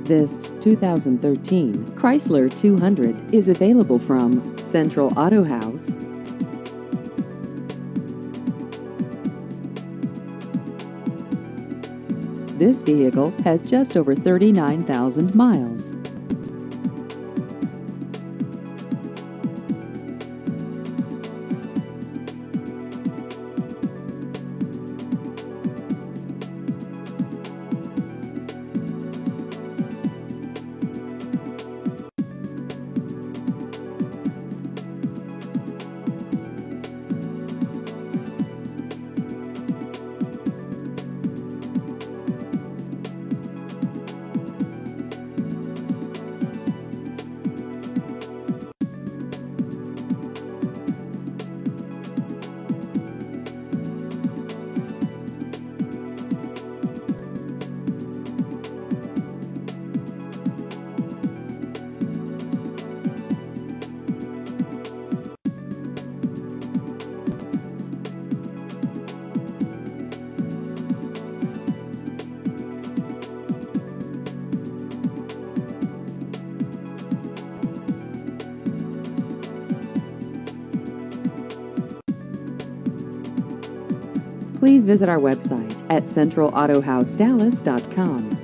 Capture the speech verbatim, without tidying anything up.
This two thousand thirteen Chrysler two hundred is available from Central Auto House. This vehicle has just over thirty-nine thousand miles. Please visit our website at central auto house dallas dot com.